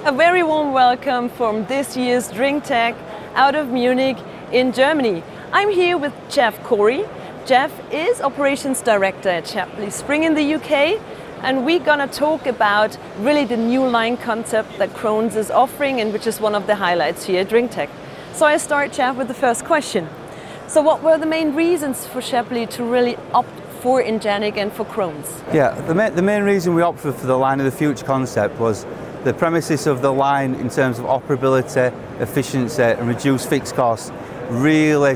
A very warm welcome from this year's drinktec out of Munich in Germany. I'm here with Jeff Corey. Jeff is Operations Director at Shepley Spring in the UK, and we're gonna talk about really the new line concept that Krones is offering and which is one of the highlights here at drinktec. So I start, Jeff, with the first question. So what were the main reasons for Shepley to really opt for Ingeniq and for Krones? Yeah, the main reason we opted for the line of the future concept was the premises of the line in terms of operability, efficiency and reduced fixed costs really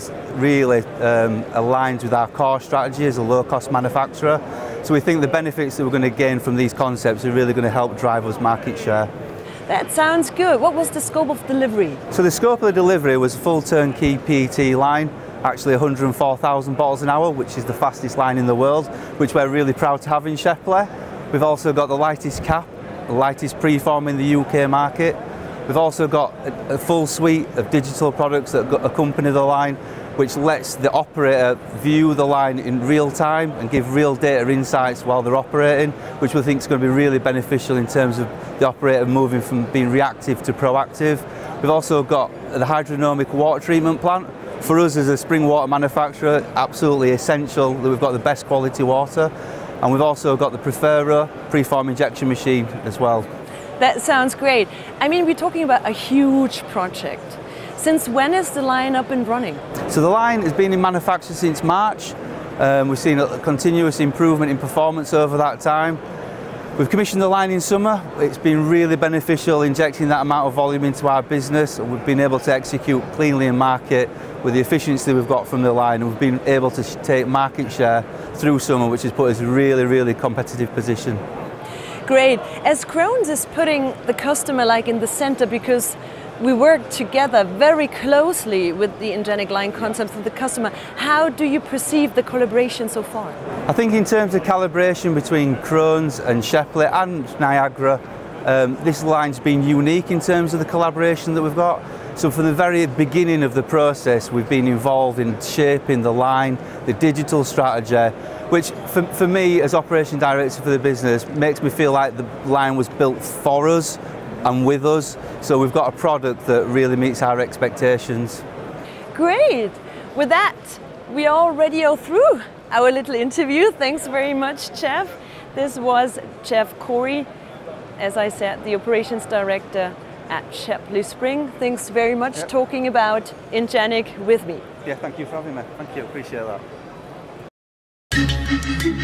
aligns with our core strategy as a low-cost manufacturer. So we think the benefits that we're going to gain from these concepts are really going to help drive us market share. That sounds good. What was the scope of delivery? So the scope of the delivery was a full turnkey PET line, actually 104,000 bottles an hour, which is the fastest line in the world, which we're really proud to have in Shepley. We've also got the lightest cap, the lightest preform in the UK market. We've also got a full suite of digital products that accompany the line, which lets the operator view the line in real time and give real data insights while they're operating, which we think is going to be really beneficial in terms of the operator moving from being reactive to proactive. We've also got the hydrodynamic water treatment plant. For us as a spring water manufacturer, absolutely essential that we've got the best quality water. And we've also got the preform injection machine as well. That sounds great. I mean, we're talking about a huge project. Since when is the line up and running? So the line has been in manufacture since March. We've seen a continuous improvement in performance over that time. We've commissioned the line in summer. It's been really beneficial injecting that amount of volume into our business, and we've been able to execute cleanly in market with the efficiency we've got from the line, and we've been able to take market share through summer, which has put us in a really competitive position. Great. As Krones is putting the customer in the center, because we work together very closely with the Ingeniq line concept with the customer, how do you perceive the collaboration so far? I think in terms of calibration between Krones and Shepley and Niagara, this line's been unique in terms of the collaboration that we've got. So from the very beginning of the process, we've been involved in shaping the line, the digital strategy, which for me as Operation Director for the business makes me feel like the line was built for us and with us. So we've got a product that really meets our expectations. Great! With that, we are already through our little interview. Thanks very much, Jeff. This was Jeff Corey, as I said, the Operations Director at Shepley Spring. Thanks very much talking about Ingeniq with me. Yeah, thank you for having me. Thank you, appreciate that.